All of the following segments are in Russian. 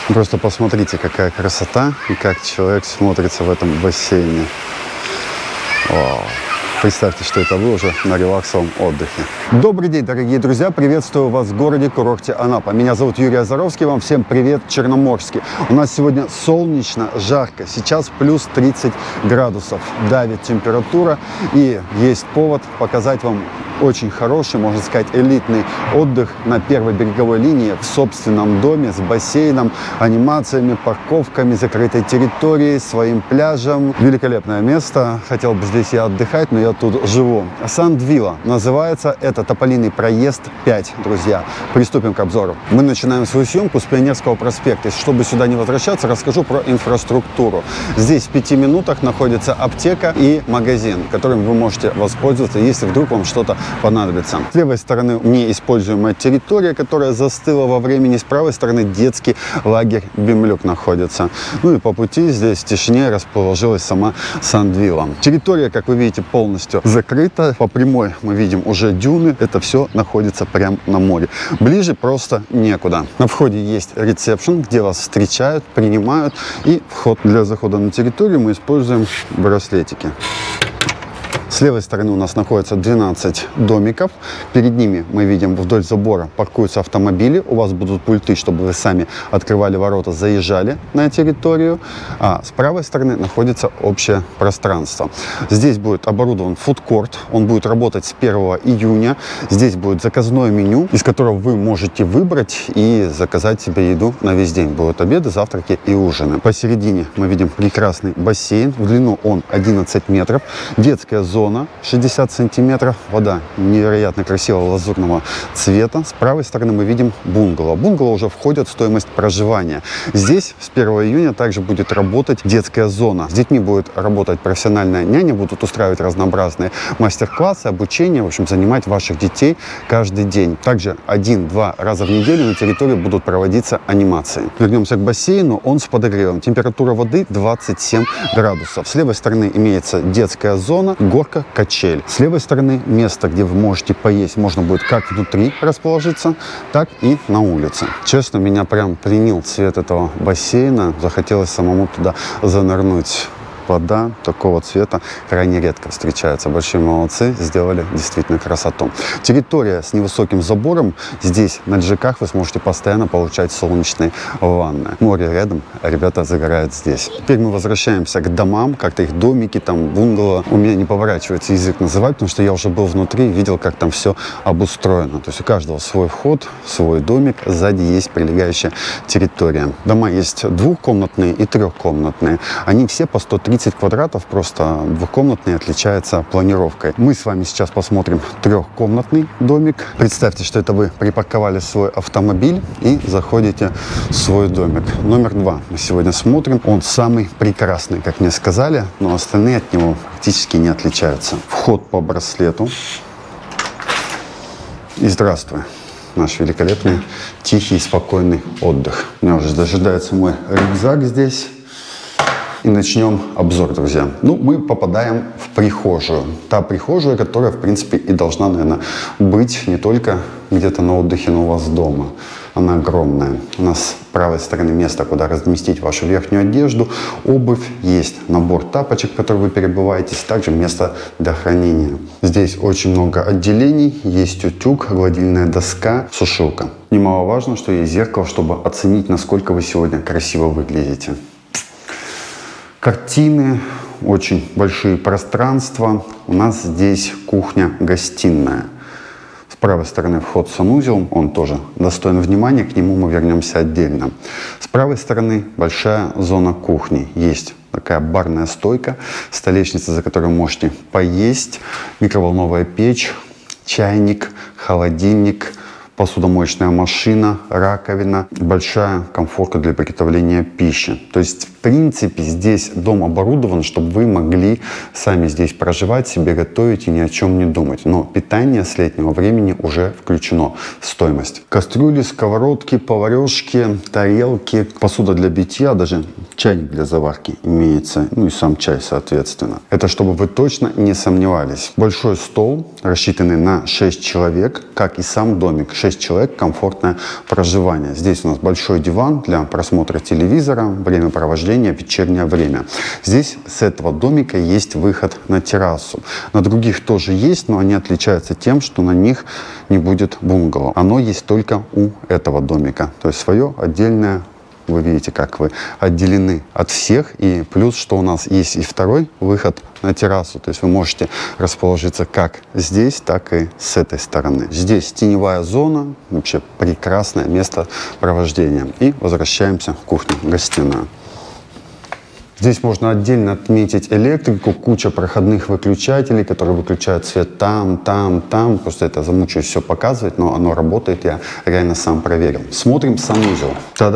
Просто посмотрите, какая красота и как человек смотрится в этом бассейне. Вау. Представьте, что это вы уже на релаксовом отдыхе. Добрый день, дорогие друзья! Приветствую вас в городе-курорте Анапа. Меня зовут Юрий Озоровский. Вам всем привет, Черноморский. У нас сегодня солнечно, жарко. Сейчас плюс 30 градусов. Давит температура. И есть повод показать вам очень хороший, можно сказать, элитный отдых на первой береговой линии в собственном доме с бассейном, анимациями, парковками, закрытой территорией, своим пляжем. Великолепное место. Хотел бы здесь и отдыхать, но я тут живу. Санд-Вилла называется. Это Тополиный проезд 5, друзья. Приступим к обзору. Мы начинаем свою съемку с Пионерского проспекта. Чтобы сюда не возвращаться, расскажу про инфраструктуру. Здесь в 5 минутах находится аптека и магазин, которым вы можете воспользоваться, если вдруг вам что-то понадобится. С левой стороны неиспользуемая территория, которая застыла во времени. С правой стороны детский лагерь Бемлюк находится. Ну и по пути здесь в тишине расположилась сама Санд-Вилла. Территория, как вы видите, полностью закрыта. По прямой мы видим уже дюны. Это все находится прямо на море. Ближе просто некуда. На входе есть ресепшн, где вас встречают, принимают. И вход для захода на территорию мы используем браслетики. С левой стороны у нас находится 12 домиков. Перед ними мы видим вдоль забора паркуются автомобили. У вас будут пульты, чтобы вы сами открывали ворота, заезжали на территорию. А с правой стороны находится общее пространство. Здесь будет оборудован фудкорт. Он будет работать с 1 июня. Здесь будет заказное меню, из которого вы можете выбрать и заказать себе еду на весь день. Будут обеды, завтраки и ужины. Посередине мы видим прекрасный бассейн. В длину он 11 метров. Детская зона 60 сантиметров. Вода невероятно красивого лазурного цвета. С правой стороны мы видим бунгало. Бунгало уже входит в стоимость проживания. Здесь с 1 июня также будет работать детская зона. С детьми будет работать профессиональная няня, будут устраивать разнообразные мастер-классы, обучение, в общем, занимать ваших детей каждый день. Также 1-2 раза в неделю на территории будут проводиться анимации. Вернемся к бассейну. Он с подогревом. Температура воды 27 градусов. С левой стороны имеется детская зона, горка, качель. С левой стороны место, где вы можете поесть, можно будет как внутри расположиться, так и на улице. Честно, меня прям пленил цвет этого бассейна. Захотелось самому туда занырнуть. Вода такого цвета крайне редко встречается. Большие молодцы, сделали действительно красоту. Территория с невысоким забором. Здесь на лежаках вы сможете постоянно получать солнечные ванны. Море рядом, а ребята загорают здесь. Теперь мы возвращаемся к домам, как-то их домики, там бунгало. У меня не поворачивается язык называть, потому что я уже был внутри и видел, как там все обустроено. То есть у каждого свой вход, свой домик. Сзади есть прилегающая территория. Дома есть двухкомнатные и трехкомнатные. Они все по 130 квадратов, просто двухкомнатный отличается планировкой. Мы с вами сейчас посмотрим трехкомнатный домик. Представьте, что это вы припарковали свой автомобиль и заходите в свой домик. Номер 2 мы сегодня смотрим. Он самый прекрасный, как мне сказали, но остальные от него практически не отличаются. Вход по браслету. И здравствуй, наш великолепный, тихий, спокойный отдых. У меня уже дожидается мой рюкзак здесь. И начнем обзор, друзья. Ну, мы попадаем в прихожую. Та прихожая, которая, в принципе, и должна, наверное, быть не только где-то на отдыхе, но у вас дома. Она огромная. У нас с правой стороны место, куда разместить вашу верхнюю одежду, обувь. Есть набор тапочек, в который вы перебываетесь. Также место для хранения. Здесь очень много отделений. Есть утюг, гладильная доска, сушилка. Немаловажно, что есть зеркало, чтобы оценить, насколько вы сегодня красиво выглядите. Картины, очень большие пространства. У нас здесь кухня-гостиная. С правой стороны вход в санузел, он тоже достоин внимания, к нему мы вернемся отдельно. С правой стороны большая зона кухни. Есть такая барная стойка, столешница, за которой вы можете поесть, микроволновая печь, чайник, холодильник, посудомоечная машина, раковина, большая комфорка для приготовления пищи. То есть, в принципе, здесь дом оборудован, чтобы вы могли сами здесь проживать, себе готовить и ни о чем не думать. Но питание с летнего времени уже включено в стоимость. Кастрюли, сковородки, поварешки, тарелки, посуда для битья, даже чайник для заварки имеется, ну и сам чай, соответственно. Это чтобы вы точно не сомневались. Большой стол, рассчитанный на 6 человек, как и сам домик. 6 человек, комфортное проживание. Здесь у нас большой диван для просмотра телевизора, времяпровождения, вечернее время. Здесь с этого домика есть выход на террасу. На других тоже есть, но они отличаются тем, что на них не будет бунгало. Оно есть только у этого домика. То есть свое отдельное. Вы видите, как вы отделены от всех. И плюс, что у нас есть и второй выход на террасу. То есть вы можете расположиться как здесь, так и с этой стороны. Здесь теневая зона. Вообще прекрасное место провождения. И возвращаемся в кухню-гостиную. Здесь можно отдельно отметить электрику, куча проходных выключателей, которые выключают свет там. Просто это замучаюсь все показывать, но оно работает, я реально сам проверил. Смотрим санузел.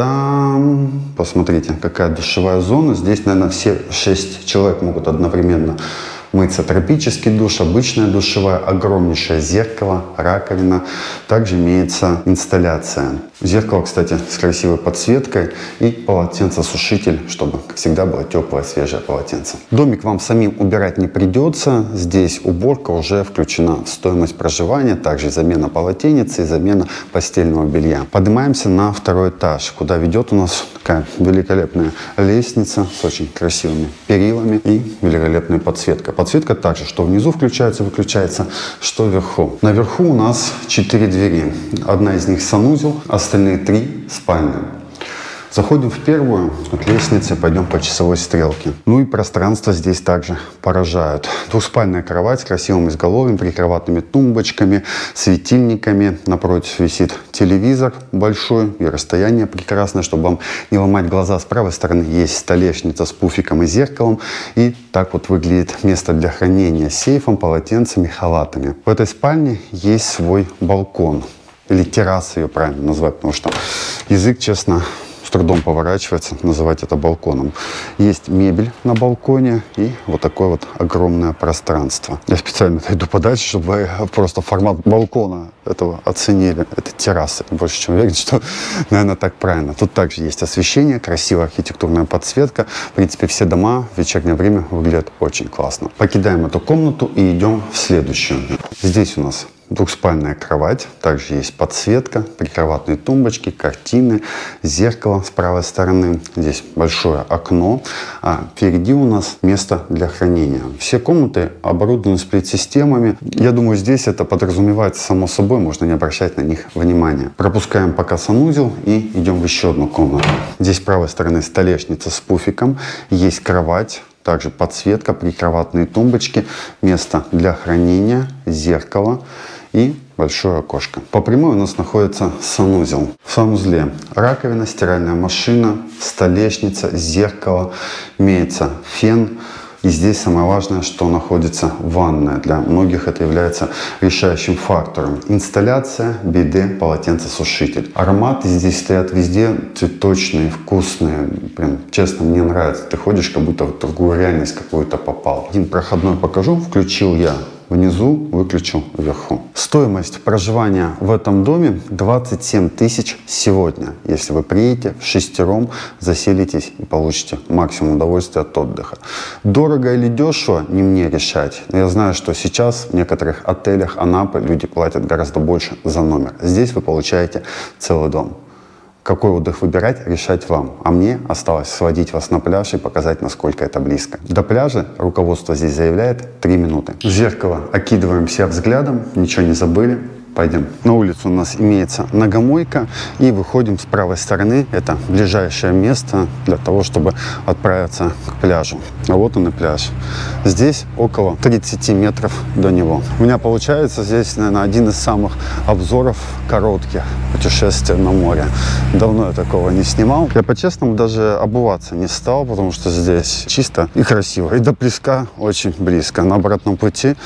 Та-дам! Посмотрите, какая душевая зона. Здесь, наверное, все 6 человек могут одновременно мыться. Тропический душ, обычная душевая, огромнейшее зеркало, раковина. Также имеется инсталляция. Зеркало, кстати, с красивой подсветкой и полотенцесушитель, чтобы, как всегда, было теплое, свежее полотенце. Домик вам самим убирать не придется. Здесь уборка уже включена в стоимость проживания. Также замена полотенец и замена постельного белья. Поднимаемся на второй этаж, куда ведет у нас такая великолепная лестница с очень красивыми перилами и великолепной подсветкой. Подсветка также, что внизу включается, выключается, что вверху. Наверху у нас 4 двери. Одна из них санузел, остальные 3 спальни. Заходим в первую, от лестницы пойдем по часовой стрелке. Ну и пространство здесь также поражают. Двухспальная кровать с красивым изголовьем, прикроватными тумбочками, светильниками. Напротив висит телевизор большой и расстояние прекрасное, чтобы вам не ломать глаза. С правой стороны есть столешница с пуфиком и зеркалом. И так вот выглядит место для хранения с сейфом, полотенцами, халатами. В этой спальне есть свой балкон. Или терраса ее правильно назвать, потому что язык, честно, с трудом поворачивается называть это балконом. Есть мебель на балконе и вот такое вот огромное пространство. Я специально отойду подальше, чтобы вы просто формат балкона этого оценили. Это терраса. Больше чем уверен, что, наверное, так правильно. Тут также есть освещение, красивая архитектурная подсветка. В принципе, все дома в вечернее время выглядят очень классно. Покидаем эту комнату и идем в следующую. Здесь у нас двухспальная кровать, также есть подсветка, прикроватные тумбочки, картины, зеркало с правой стороны. Здесь большое окно, а впереди у нас место для хранения. Все комнаты оборудованы сплит-системами. Я думаю, здесь это подразумевается само собой, можно не обращать на них внимания. Пропускаем пока санузел и идем в еще одну комнату. Здесь с правой стороны столешница с пуфиком, есть кровать. Также подсветка, прикроватные тумбочки, место для хранения, зеркало и большое окошко. По прямой у нас находится санузел. В санузле раковина, стиральная машина, столешница, зеркало, имеется фен. И здесь самое важное, что находится ванная. Для многих это является решающим фактором. Инсталляция, биде, полотенцесушитель. Ароматы здесь стоят везде цветочные, вкусные. Прям, честно, мне нравится. Ты ходишь, как будто в другую реальность какую-то попал. Один проходной покажу. Включил я внизу, выключил вверху. Стоимость проживания в этом доме 27 тысяч сегодня. Если вы приедете вшестером, заселитесь и получите максимум удовольствия от отдыха. Дорого или дешево, не мне решать. Но я знаю, что сейчас в некоторых отелях Анапы люди платят гораздо больше за номер. Здесь вы получаете целый дом. Какой отдых выбирать, решать вам. А мне осталось сводить вас на пляж и показать, насколько это близко. До пляжа руководство здесь заявляет 3 минуты. Зеркало окидываем себя взглядом, ничего не забыли. Пойдем. На улицу у нас имеется ногомойка и выходим с правой стороны. Это ближайшее место для того, чтобы отправиться к пляжу. А вот он и пляж. Здесь около 30 метров до него. У меня получается здесь, наверное, один из самых обзоров коротких путешествий на море. Давно я такого не снимал. Я по-честному даже обуваться не стал, потому что здесь чисто и красиво. И до песка очень близко. На обратном пути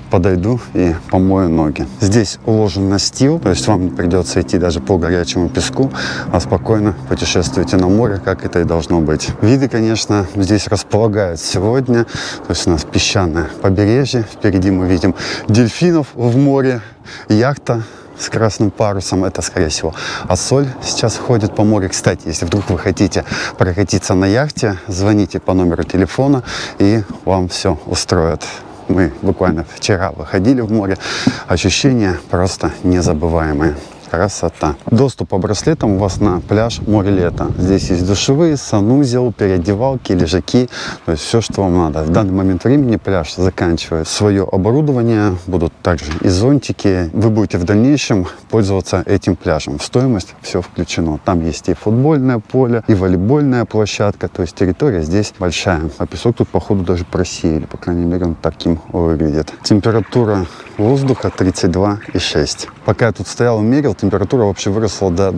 подойду и помою ноги. Здесь уложен настил, то есть вам не придется идти даже по горячему песку, а спокойно путешествуйте на море, как это и должно быть. Виды, конечно, здесь располагают сегодня. То есть у нас песчаное побережье. Впереди мы видим дельфинов в море, яхта с красным парусом, это, скорее всего, Ассоль сейчас ходит по морю. Кстати, если вдруг вы хотите прокатиться на яхте, звоните по номеру телефона, и вам все устроят. Мы буквально вчера выходили в море, ощущения просто незабываемые. Красота. Доступ по браслетам у вас на пляж Море-Лето. Здесь есть душевые, санузел, переодевалки, лежаки, то есть все, что вам надо. В данный момент времени пляж заканчивает свое оборудование, будут также и зонтики. Вы будете в дальнейшем пользоваться этим пляжем. В стоимость все включено. Там есть и футбольное поле, и волейбольная площадка, то есть территория здесь большая. А песок тут, походу, даже просеяли, по крайней мере, он таким выглядит. Температура воздуха 32,6. Пока я тут стоял и мерил, температура вообще выросла до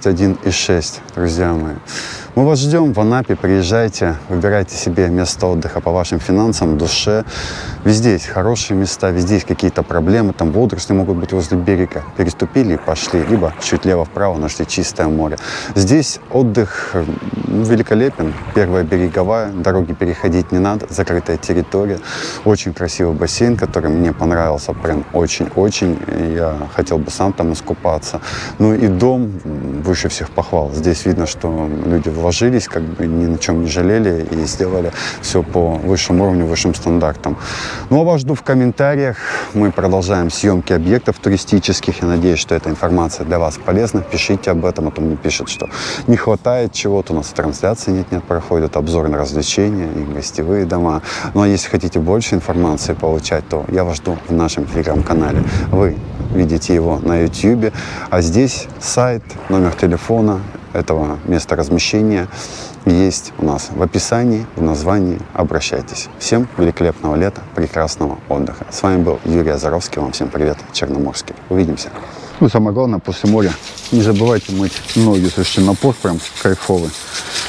21,6, друзья мои. Мы вас ждем в Анапе, приезжайте, выбирайте себе место отдыха по вашим финансам, душе. Везде есть хорошие места, везде есть какие-то проблемы, там водоросли могут быть возле берега. Переступили и пошли, либо чуть лево-вправо нашли чистое море. Здесь отдых великолепен, первая береговая, дороги переходить не надо, закрытая территория. Очень красивый бассейн, который мне понравился прям очень-очень. Я хотел бы сам там искупаться. Ну и дом выше всех похвал. Здесь видно, что люди вложились, как бы ни на чем не жалели и сделали все по высшему уровню, высшим стандартам. Ну а вас жду в комментариях. Мы продолжаем съемки объектов туристических. Я надеюсь, что эта информация для вас полезна. Пишите об этом, а то мне пишут, что не хватает чего-то. У нас трансляции нет, проходят обзоры на развлечения и гостевые дома. Ну а если хотите больше информации получать, то я вас жду в нашем телеграм-канале. Вы видите его на YouTube, а здесь сайт, номер телефона этого места размещения есть у нас в описании, в названии. Обращайтесь. Всем великолепного лета, прекрасного отдыха. С вами был Юрий Озаровский. Вам всем привет, Черноморский. Увидимся. Ну, самое главное, после моря не забывайте мыть ноги. Слушайте, напор прям кайфовый.